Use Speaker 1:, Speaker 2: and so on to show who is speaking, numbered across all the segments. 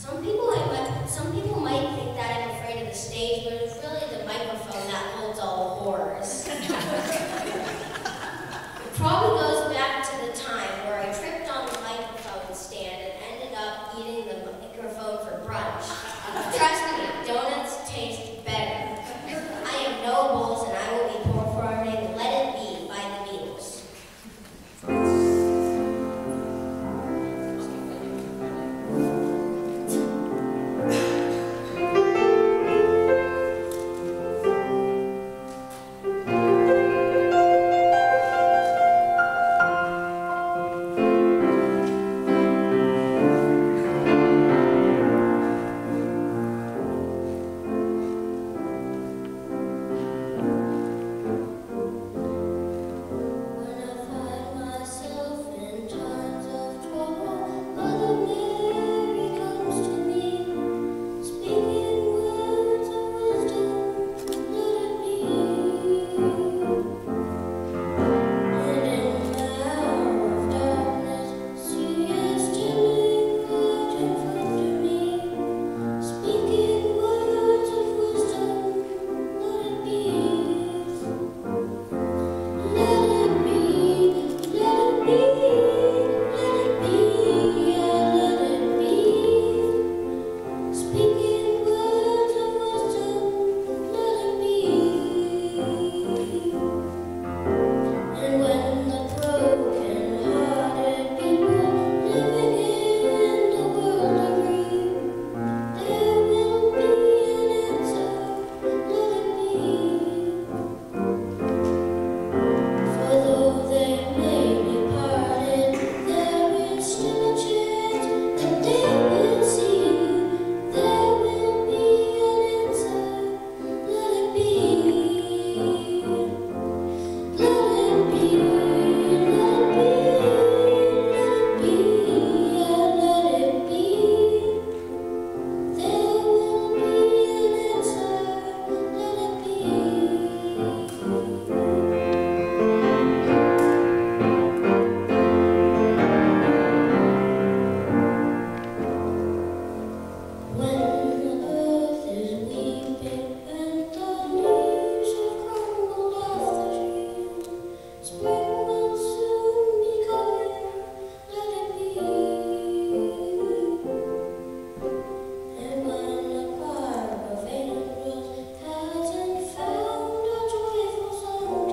Speaker 1: Some people might think that I'm afraid of the stage, but it's really the microphone that holds all the horrors. It probably goes back to the time where I tripped on the microphone stand and ended up eating the microphone for brunch. Trust me, donuts taste better. I am Nobles, and I will be performing Let It Be by the Beatles.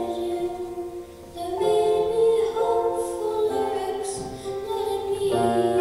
Speaker 2: Let it be.